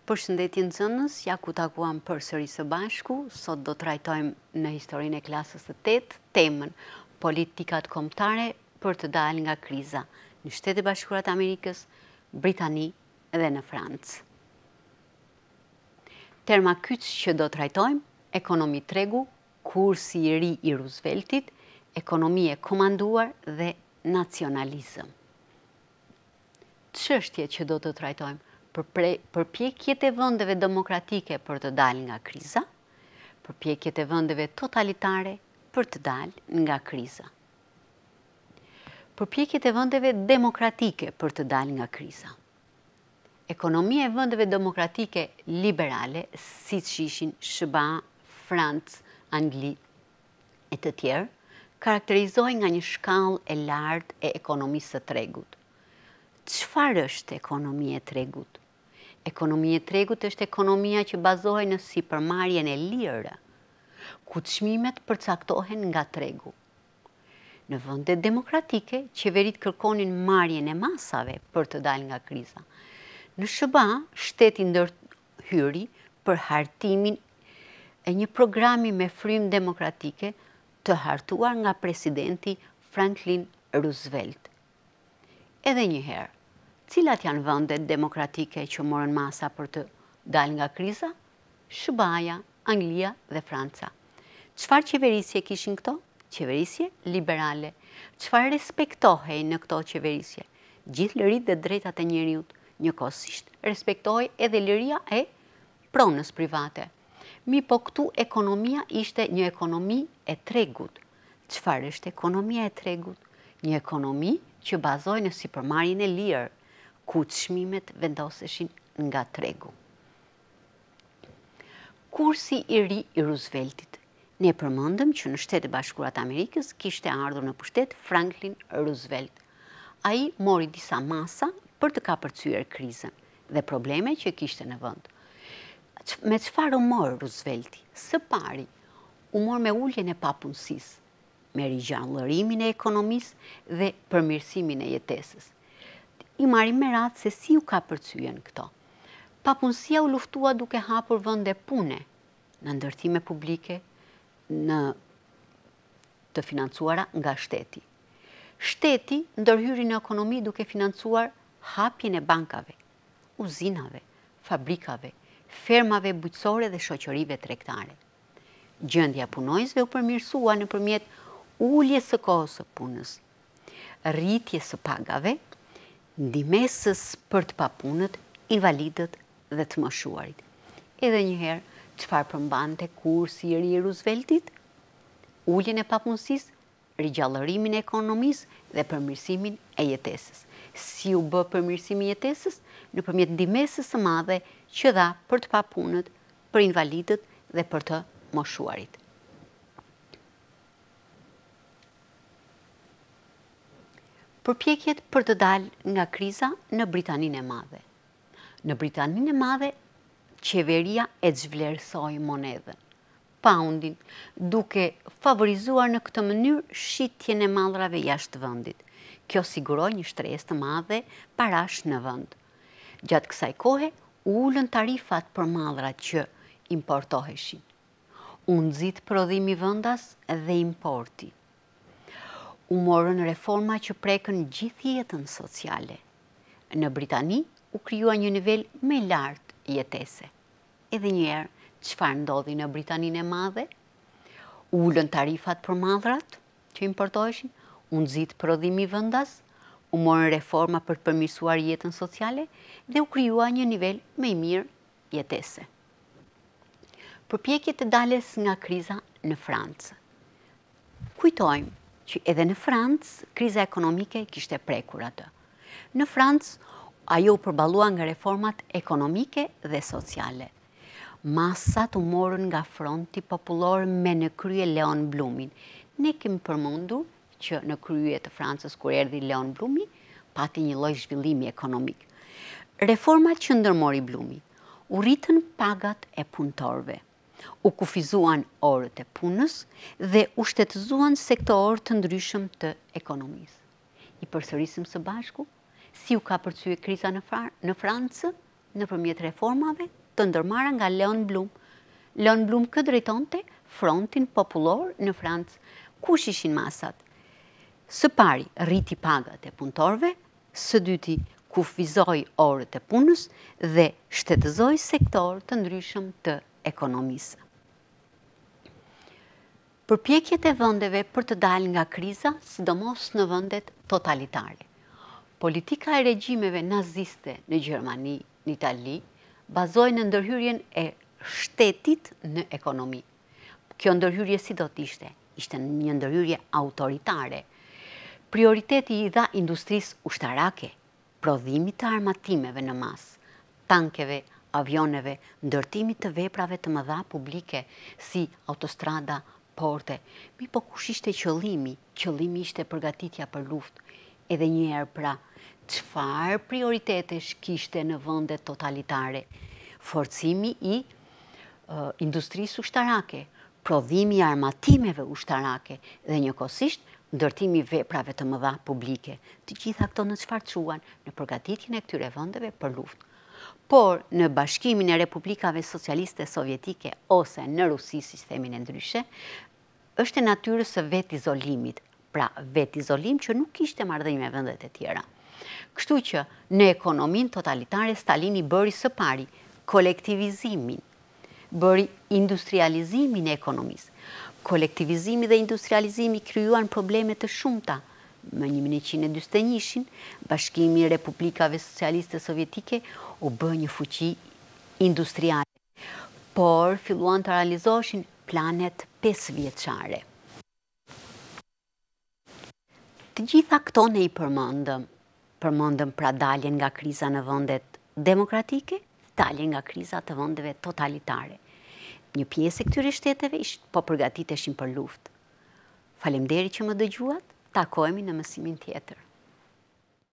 Përshëndetje nxënës, ja ku takuam përsëri së bashku. Sot do trajtojmë në historinë e klasës së 8 temën politikat kombëtare për të dalë nga kriza në Shtetet e Bashkuara të Amerikës, Britani dhe në Francë. Terma kyç që do trajtojmë: ekonomi tregu, kursi i ri i Rooseveltit, ekonomi e komanduar dhe nacionalizëm. Çështjet që do të trajtojmë: përpjekjet e vendeve demokratike për të dalë nga kriza, përpjekjet e vendeve totalitare për të dalë nga kriza. Përpjekjet e vendeve demokratike për të dalë nga kriza. Ekonomia e vendeve demokratike liberale, siç ishin SBA, Francë, Angli e të tjerë, karakterizohen nga një shkallë e lartë e ekonomisë së tregut. Çfarë është ekonomia e tregut? Ekonomia e tregut është ekonomia që bazohet në sipërmarrjen e lirë, ku çmimet përcaktohen nga tregu. Në vendet demokratike, qeveritë kërkonin marrjen e masave për të dalë nga kriza. Në SBA, shteti ndërhyri për hartimin e një programi me frymë demokratike të hartuar nga presidenti Franklin Roosevelt. Edhe një herë, cilat janë vendet demokratike që morën masa për të dalë nga kriza? SBA-ja, Anglia dhe Franca. Çfarë qeverisje kishin këto? Qeverisje liberale. Çfarë respektohej në këto qeverisje? Gjithë liritë dhe drejtat e njeriut. Njëkohësisht respektohej edhe liria e pronës private. Mi po këtu ekonomia ishte një ekonomi e tregut. Çfarë është ekonomia e tregut? Një ekonomi që bazohej në sipërmarrjen e lirë, ku çmimet vendoseshin nga tregu. Kursi i ri i Rooseveltit. Ne përmendëm që në Shtetet e Bashkuara të Amerikës kishte ardhur në pushtet Franklin Roosevelt. Ai mori disa masa për të kapërcyer krizën dhe problemet që kishte në vend. Me çfarë u mor Roosevelti? Së pari, u mor me uljen e papunësisë, me rigjallërimin e ekonomisë dhe përmirësimin e jetesës. I marrim me radhë se si u kapërcyen këto. Papunësia u luftua duke hapur vende pune në ndërtime publike, në të financuara nga shteti. Shteti ndërhyri në ekonomi duke financuar hapjen e bankave, uzinave, fabrikave, fermave bujqësore dhe shoqërive tregtare. Gjendja e punojësve u përmirësua nëpërmjet uljes së kohës së punës, rritjes së pagave, ndihmesës për të papunët, invalidët dhe të moshuarit. Edhe një herë, çfarë përmbante kursi i ri i Rooseveltit? Uljen e papunësisë, rigjallërimin e ekonomisë dhe përmirësimin e jetesës. Si u bë përmirësimi i jetesës? Nëpërmjet ndihmesës së madhe që dha për të papunët, për invalidët dhe për të moshuarit. Përpjekjet për të dalë nga kriza në Britaninë e Madhe. Në Britaninë e Madhe, qeveria e zhvlerësoi monedhën, poundin, duke favorizuar në këtë mënyrë shitjen e mallrave jashtë vendit. Kjo siguroi një shtresë të madhe parash në vend. Gjatë kësaj kohe, ulën tarifat për mallrat që importoheshin. U nxit prodhimi vendas dhe importi. U morën reforma që prekën gjithë jetën sociale. Në Britani u krijua një nivel më i lartë jetese. Edhe një herë, çfarë ndodhi në Britaninë e Madhe? Ulën tarifat për mallrat që importoheshin, u nxit prodhimi vendas, u morën reforma për të përmirësuar jetën sociale dhe u krijua një nivel më i mirë jetese. Përpjekjet e daljes nga kriza në Francë. Kujtojmë që edhe në Francë, kriza ekonomike kishte prekur atë. Në Francë, ajo u përballua nga reformat ekonomike dhe sociale. Masat u morën nga fronti popullor me në krye Leon Blumin. Ne kemi përmendur që në krye të Francës kur erdhi Leon Blumi, pati një lloj zhvillimi ekonomik. Reformat që ndërmori Blumi u rritën pagat e punëtorëve, u kufizuan orët e punës dhe u shtetëzuan sektorë të ndryshëm të ekonomisë. I përsërisim së bashku si u kapërcyer kriza në Francë? nëpërmjet reformave të ndërmarra nga Leon Blum. Leon Blum këtë drejtonte Frontin Popullor në Francë. Kush ishin masat? Së pari, rriti pagat e punëtorëve, së dyti, kufizoi orët e punës dhe shtetëzoi sektor të ndryshëm të ekonomisë. Përpjekjet e vendeve për të dalë nga kriza, sidomos në vendet totalitare. Politika e regjimeve naziste në Gjermani, në Itali, bazoi në ndërhyrjen e shtetit në ekonomi. Kjo ndërhyrje si do t'ishte? Ishte një ndërhyrje autoritare. Prioriteti i dha industrisë ushtarake, prodhimit të armatimeve në masë, tankeve, avioneve, ndërtimit të veprave të mëdha publike si autostrada, porte. Mi po kush ishte qëllimi? Qëllimi ishte përgatitja për luftë. Edhe njëherë pra, çfarë prioritetesh kishte në vendet totalitare? Forcimi i industrisë ushtarake, prodhimi i armatimeve ushtarake dhe njëkohësisht ndërtimi i veprave të mëdha publike. Të gjitha këto në çfarë çuan? Në përgatitjen e këtyre vendeve për luftë. Por në Bashkimin e Republikave Socialiste Sovjetike ose në Rusi, si themin e ndryshe, është e natyrës së vetë izolimit. Pra, vetë izolim që nuk kishte marrëdhënie me vendet e tjera. Kështu që në ekonominë totalitare Stalini bëri së pari kolektivizimin, bëri industrializimin e ekonomisë. Kolektivizimi dhe industrializimi krijuan probleme të shumta. Më 1941-shin, Bashkimi i Republikave Socialiste Sovjetike u bë një fuqi industriale, por filluan të realizoheshin planet 5 vjeçare. Të gjitha këto ne i përmendëm pra daljen nga kriza në vendet demokratike, daljen nga kriza të vendeve totalitare. Një pjesë e këtyre shteteve po përgatiteshin për luftë. Faleminderit që më dëgjuat. Takohemi në mësimin tjetër.